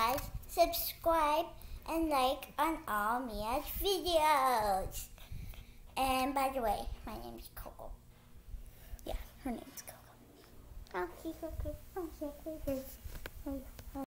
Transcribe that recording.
guys subscribe and like on all Mia's videos. And by the way, my name is Coco. Yeah, her name's Coco. Oh, she's so cute. Oh, she's so cute.